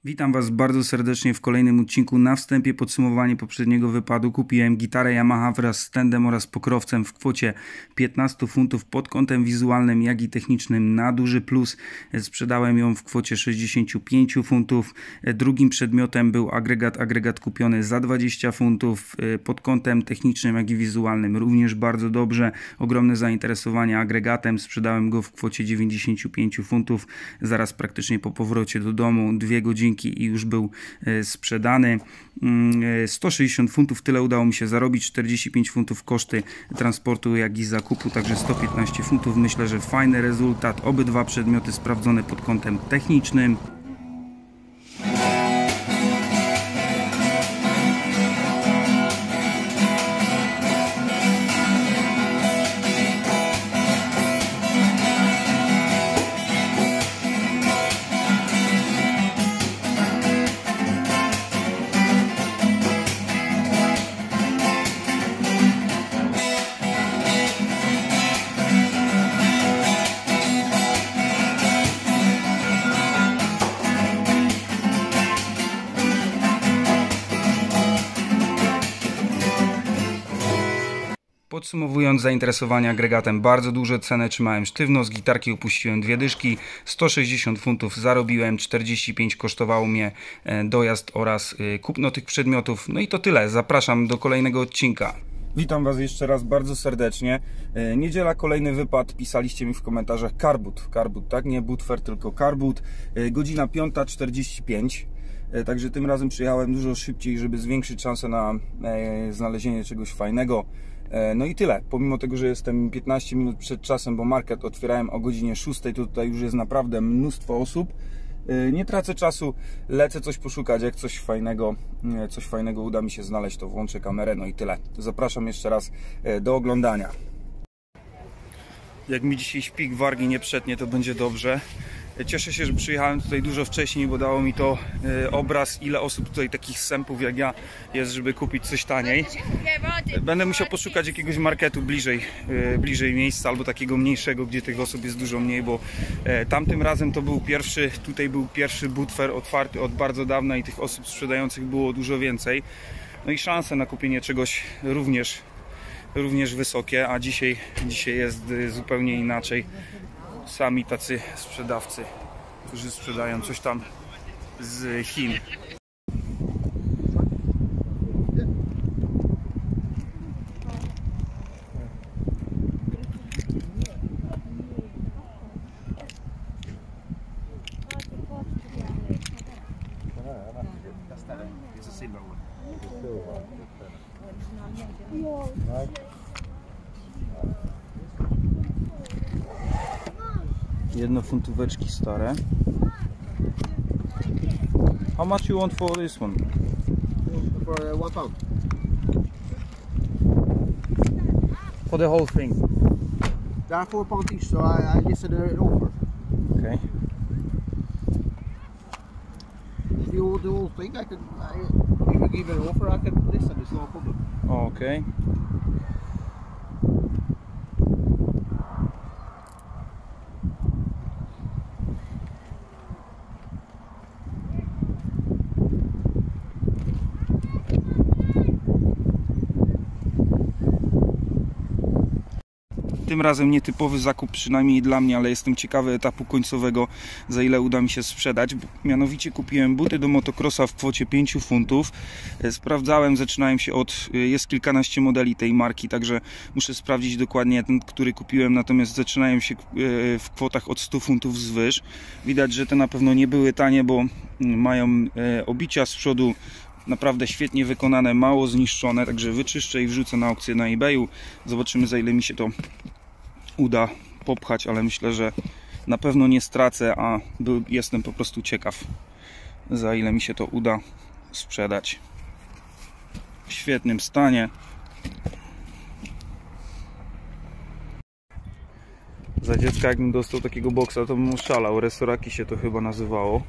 Witam Was bardzo serdecznie w kolejnym odcinku. Na wstępie podsumowanie poprzedniego wypadu. Kupiłem gitarę Yamaha wraz z standem oraz pokrowcem w kwocie 15 funtów pod kątem wizualnym, jak i technicznym na duży plus. Sprzedałem ją w kwocie 65 funtów. Drugim przedmiotem był agregat kupiony za 20 funtów. Pod kątem technicznym, jak i wizualnym również bardzo dobrze. Ogromne zainteresowanie agregatem. Sprzedałem go w kwocie 95 funtów. Zaraz praktycznie po powrocie do domu, 2 godziny i już był sprzedany. 160 funtów, tyle udało mi się zarobić, 45 funtów koszty transportu, jak i zakupu, także 115 funtów. Myślę, że fajny rezultat. Obydwa przedmioty sprawdzone pod kątem technicznym. Podsumowując, zainteresowanie agregatem bardzo duże, cenę trzymałem sztywno, z gitarki upuściłem 2 dyszki, 160 funtów zarobiłem, 45 kosztowało mnie dojazd oraz kupno tych przedmiotów. No i to tyle, zapraszam do kolejnego odcinka. Witam Was jeszcze raz bardzo serdecznie. Niedziela, kolejny wypad, pisaliście mi w komentarzach Carbut, tak? Nie Butfer, tylko Carbut. Godzina 5:45. Także tym razem przyjechałem dużo szybciej, żeby zwiększyć szansę na znalezienie czegoś fajnego. No i tyle. Pomimo tego, że jestem 15 minut przed czasem, bo market otwierałem o godzinie 6, to tutaj już jest naprawdę mnóstwo osób. Nie tracę czasu, lecę coś poszukać. Jak coś fajnego uda mi się znaleźć, to włączę kamerę. No i tyle. Zapraszam jeszcze raz do oglądania. Jak mi dzisiaj śpik wargi nie przetnie, to będzie dobrze. Cieszę się, że przyjechałem tutaj dużo wcześniej, bo dało mi to obraz, ile osób tutaj takich sępów jak ja jest, żeby kupić coś taniej. Będę musiał poszukać jakiegoś marketu bliżej miejsca, albo takiego mniejszego, gdzie tych osób jest dużo mniej, bo tamtym razem to był pierwszy Butfer otwarty od bardzo dawna i tych osób sprzedających było dużo więcej. No i szanse na kupienie czegoś również wysokie, a dzisiaj jest zupełnie inaczej. Sami tacy sprzedawcy, którzy sprzedają coś tam z Chin. Jednofuntóweczki stare. How much you want for this one? For £1. For the whole thing? They are £4 each, so I listed an offer. Okay. If you want the whole thing, if you give an offer, I can listen. It's no problem. Okay. Tym razem nietypowy zakup, przynajmniej dla mnie, ale jestem ciekawy etapu końcowego, za ile uda mi się sprzedać. Mianowicie kupiłem buty do motocrossa w kwocie 5 funtów. Sprawdzałem, zaczynałem się jest kilkanaście modeli tej marki, także muszę sprawdzić dokładnie ten, który kupiłem, natomiast zaczynają się w kwotach od 100 funtów wzwyż. Widać, że te na pewno nie były tanie, bo mają obicia z przodu naprawdę świetnie wykonane, mało zniszczone, także wyczyszczę i wrzucę na aukcję na eBayu. Zobaczymy, za ile mi się to uda popchać, ale myślę, że na pewno nie stracę, a jestem po prostu ciekaw, za ile mi się to uda sprzedać. W świetnym stanie. Za dziecka, jakbym dostał takiego boksa, to bym oszalał. Resoraki się to chyba nazywało.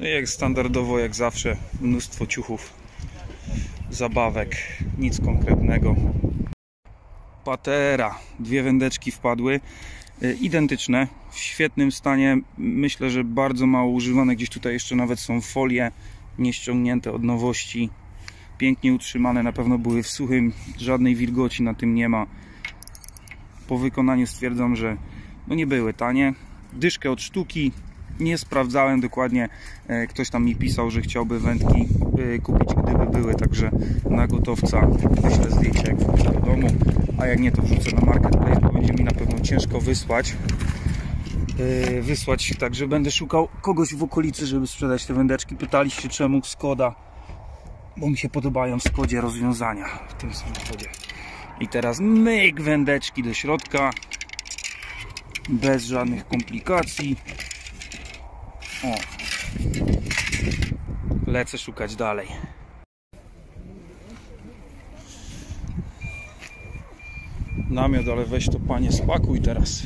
No i jak standardowo, jak zawsze, mnóstwo ciuchów, zabawek, nic konkretnego. Patera, 2 wędeczki wpadły, identyczne, w świetnym stanie, myślę, że bardzo mało używane, gdzieś tutaj jeszcze nawet są folie nieściągnięte od nowości, pięknie utrzymane, na pewno były w suchym, żadnej wilgoci na tym nie ma. Po wykonaniu stwierdzam, że no nie były tanie, dyszkę od sztuki, nie sprawdzałem dokładnie, ktoś tam mi pisał, że chciałby wędki kupić, gdyby były, także na gotowca wyślę zdjęcie, jak wrócę do domu, a jak nie, to wrzucę na marketplace, bo będzie mi na pewno ciężko wysłać, także będę szukał kogoś w okolicy, żeby sprzedać te wędeczki. Pytaliście, czemu Skoda, bo mi się podobają w Skodzie rozwiązania w tym samochodzie. I teraz myk wędeczki do środka, bez żadnych komplikacji. O, lecę szukać dalej. Namiot, ale weź to, panie, spakuj teraz.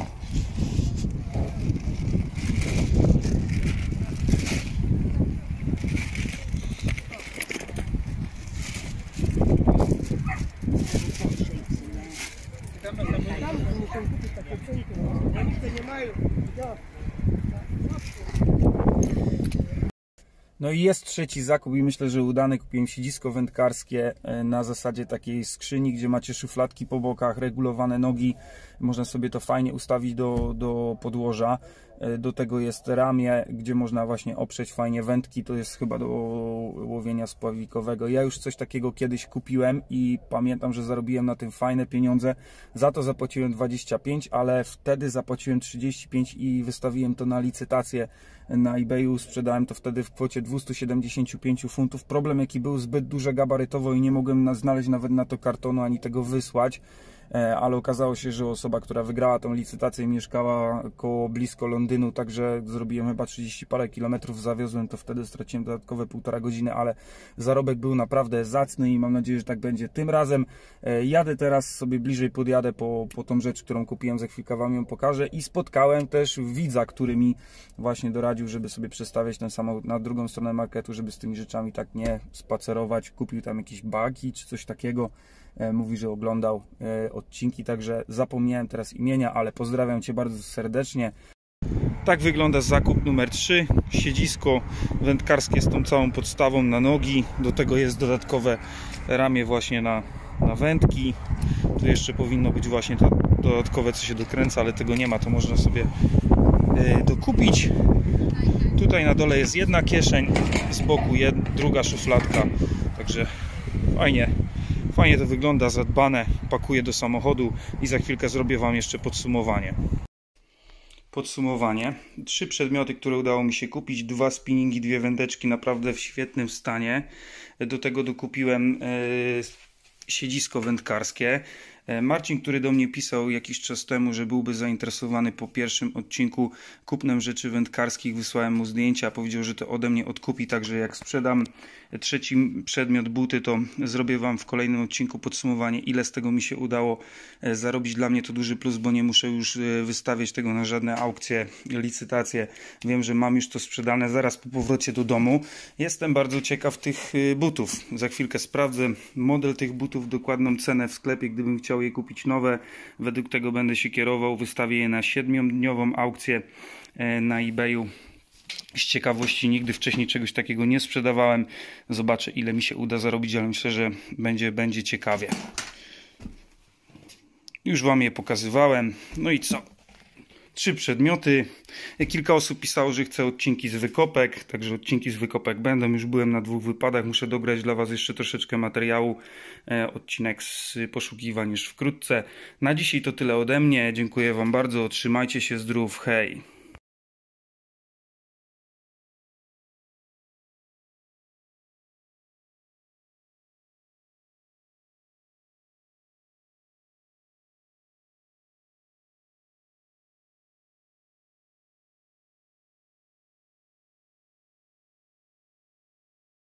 No i jest trzeci zakup i myślę, że udany. Kupiłem siedzisko wędkarskie na zasadzie takiej skrzyni, gdzie macie szufladki po bokach, regulowane nogi. Można sobie to fajnie ustawić do podłoża. Do tego jest ramię, gdzie można właśnie oprzeć fajnie wędki. To jest chyba do łowienia spławikowego. Ja już coś takiego kiedyś kupiłem i pamiętam, że zarobiłem na tym fajne pieniądze. Za to zapłaciłem 25, ale wtedy zapłaciłem 35 i wystawiłem to na licytację na eBayu. Sprzedałem to wtedy w kwocie 275 funtów. Problem jaki był, zbyt duże gabarytowo i nie mogłem znaleźć nawet na to kartonu ani tego wysłać. Ale okazało się, że osoba, która wygrała tą licytację, mieszkała blisko Londynu, także zrobiłem chyba 30 parę kilometrów, zawiozłem to, wtedy straciłem dodatkowe 1,5 godziny, ale zarobek był naprawdę zacny i mam nadzieję, że tak będzie tym razem. Jadę teraz sobie bliżej, podjadę po tą rzecz, którą kupiłem, za chwilkę wam ją pokażę, i spotkałem też widza, który mi właśnie doradził, żeby sobie przestawiać ten samochód na drugą stronę marketu, żeby z tymi rzeczami tak nie spacerować. Kupił tam jakieś bagi czy coś takiego. Mówi, że oglądał odcinki, także zapomniałem teraz imienia, ale pozdrawiam cię bardzo serdecznie. Tak wygląda zakup numer 3. Siedzisko wędkarskie z tą całą podstawą na nogi. Do tego jest dodatkowe ramię właśnie na wędki. Tu jeszcze powinno być właśnie to dodatkowe, co się dokręca, ale tego nie ma, to można sobie dokupić. Tutaj na dole jest jedna kieszeń, z boku druga szufladka, także fajnie to wygląda, zadbane. Pakuję do samochodu i za chwilkę zrobię wam jeszcze podsumowanie. 3 przedmioty, które udało mi się kupić, 2 spinningi, 2 wędeczki, naprawdę w świetnym stanie. Do tego dokupiłem siedzisko wędkarskie. Marcin, który do mnie pisał jakiś czas temu, że byłby zainteresowany po pierwszym odcinku kupnem rzeczy wędkarskich, wysłałem mu zdjęcia, powiedział, że to ode mnie odkupi, także jak sprzedam trzeci przedmiot, buty, to zrobię wam w kolejnym odcinku podsumowanie, ile z tego mi się udało zarobić. Dla mnie to duży plus, bo nie muszę już wystawiać tego na żadne aukcje, licytacje. Wiem, że mam już to sprzedane zaraz po powrocie do domu. Jestem bardzo ciekaw tych butów. Za chwilkę sprawdzę model tych butów, dokładną cenę w sklepie, gdybym chciał je kupić nowe. Według tego będę się kierował. Wystawię je na 7-dniową aukcję na eBayu. Z ciekawości, nigdy wcześniej czegoś takiego nie sprzedawałem. Zobaczę, ile mi się uda zarobić, ale myślę, że będzie ciekawie. Już wam je pokazywałem. No i co? 3 przedmioty. Kilka osób pisało, że chce odcinki z wykopek, także odcinki z wykopek będą. Już byłem na 2 wypadach, muszę dograć dla was jeszcze troszeczkę materiału. Odcinek z poszukiwań już wkrótce. Na dzisiaj to tyle ode mnie. Dziękuję wam bardzo. Trzymajcie się, zdrów. Hej!